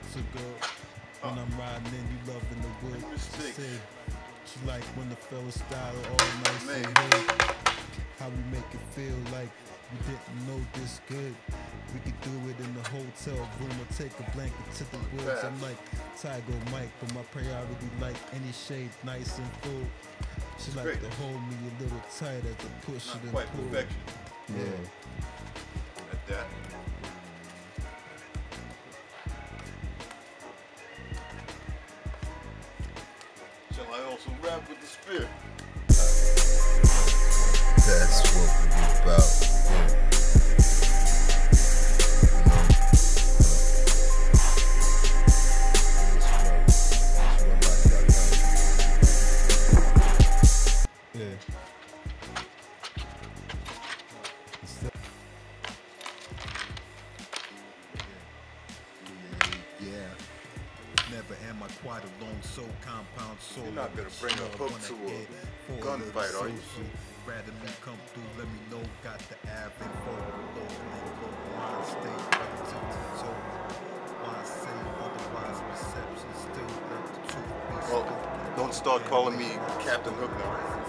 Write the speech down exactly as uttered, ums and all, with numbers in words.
a girl. When I'm riding in, you loving the wood. She say, she like when the fellas style all nice Man. and good. How we make it feel like we didn't know this good. We could do it in the hotel room or take a blanket to the woods. I'm like Tiger Mike, but my priority like any shade, nice and full. She like Great. to hold me a little tighter to push Not it and quite pull. Perfection. Yeah. yeah. At that. Shall I also rap with the spear? That's what we're about. Yeah. Never am I quite alone, so compound soul. You're not gonna bring a hook to a gunfight, are you? Rather me come through, let me know. Got the avenue for the low and low mind state relative to the soul. Why say otherwise perception still let the truth be spoken. Well, don't start calling me Captain Hook now.